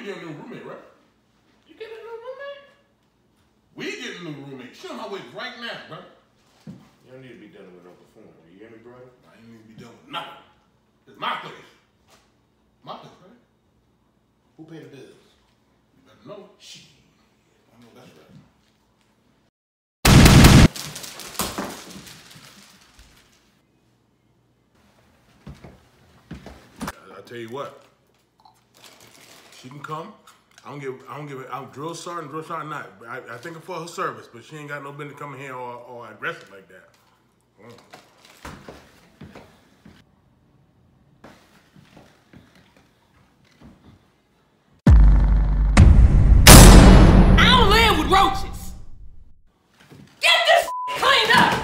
be getting a new roommate, right? You getting a new roommate? We getting a new roommate. She on my way right now, bro. You don't need to be dealing with no performer. You hear me, brother? I ain't need to be dealing with nothing. It's my place. My place, right? Who paid the bills? You better know. Shit. I know that's right. I tell you what. She can come. I don't give it. I'm drill sergeant not. I thank her for her service, but she ain't got no business coming here or aggressive like that. I don't live with roaches. Get this cleaned up.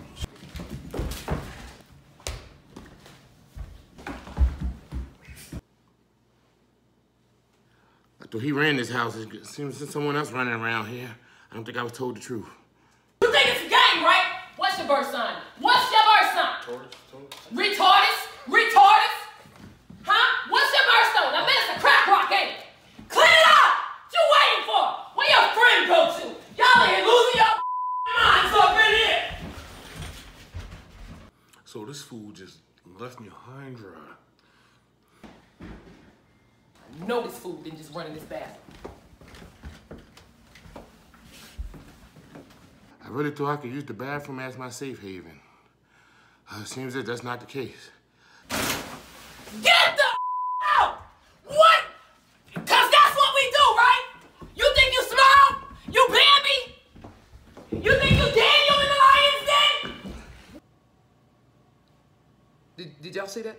After he ran this house, it seems there's someone else running around here. I don't think I was told the truth. You think it's a game, right? What's your birth sign? What's your birth sign? Taurus. Retardus? Retardus? Huh? What's your birthstone? I bet it's a crack rock, ain't it? Clean it up! What you waiting for? Where your friend go to? Y'all ain't losing your minds up in here! So this fool just left me high and dry. I know this fool didn't just run in this bathroom. I really thought I could use the bathroom as my safe haven. Seems that that's not the case. Get the out! What? Cause that's what we do, right? You think you small? You Bambi? You think you Daniel in the Lion's Den? Did y'all see that?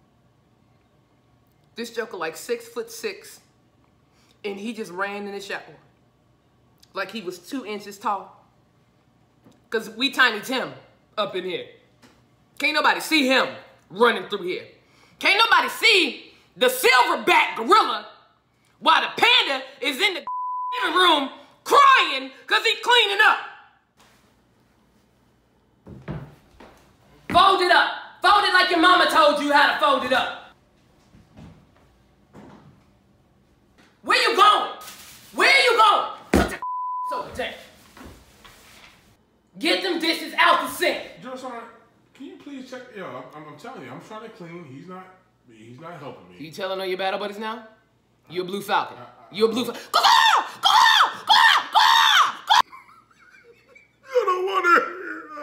This joker like 6'6", and he just ran in the shower. Like he was 2 inches tall. Cause we Tiny Tim up in here. Can't nobody see him running through here. Can't nobody see the silverback gorilla while the panda is in the living room crying cause he's cleaning up. Fold it up. Fold it like your mama told you how to fold it up. Where you going? Where you going? Put the over there. Get them dishes out the sink. Drill sergeant, can you please check? Yo, I'm telling you, I'm trying to clean. He's not helping me. You telling all your battle buddies now? You're a Blue Falcon. You're a Blue Falcon. Go! I don't want her. I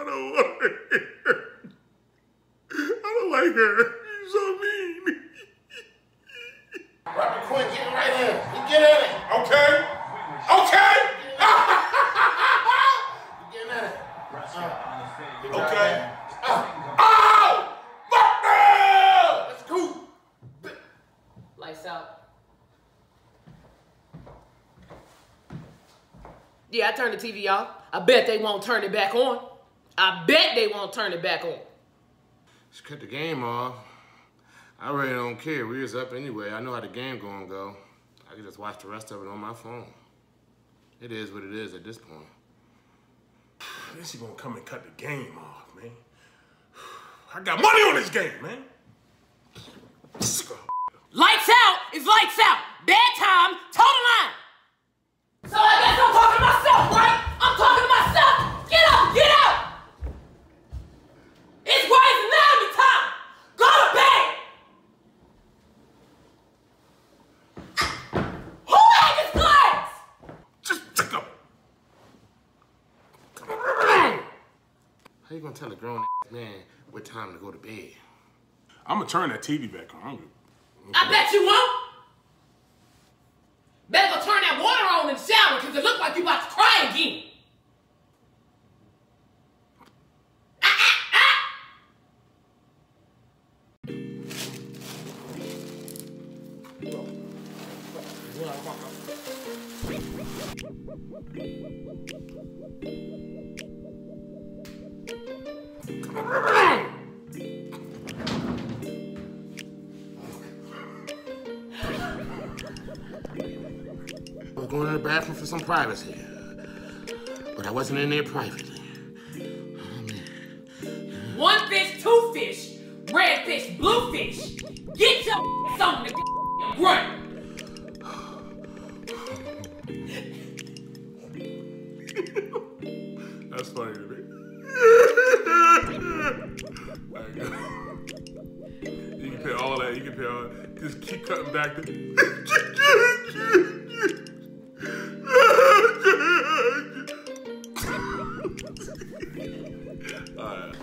don't like her. She's so mean. Robert Quinn, get right in. Get at it. Okay. Get at it. Okay. Oh! Fuck no! That's cool. Lights out. Yeah, I turned the TV off. I bet they won't turn it back on. Just cut the game off. I really don't care. We was up anyway. I know how the game gonna go. I can just watch the rest of it on my phone. It is what it is at this point. I guess he gonna come and cut the game off, man. I got money on this game, man. Lights out is lights out. Bad time, total line. So I guess I'm talking to myself, right? I'm talking to myself. Get up, get out. It's Grey's Anatomy time. Go to bed. Who had this glass? Just pick up. How you gonna tell a grown man what time to go to bed? I'm gonna turn that TV back on. I bet you won't. Better go turn that water on in the shower because it looks like you about to cry again. I was going to the bathroom for some privacy, but I wasn't in there privately. One fish, two fish, red fish, blue fish. Get your something to run. That's funny to me. You can pay all that. You can pay all that. Just keep cutting back to. Alright.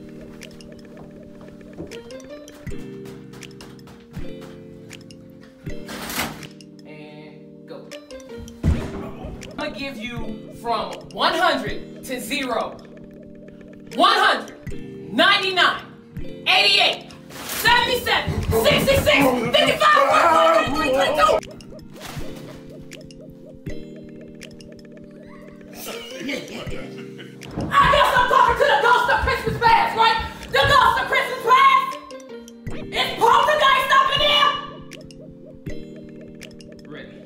And go. I'm gonna give you from 100 to 0. 100, 99, 88, 77, 66, 55, 100, 22. I guess I'm talking to the ghost of Christmas past, right? The ghost of Christmas past? It's poltergeist up in here? Ready.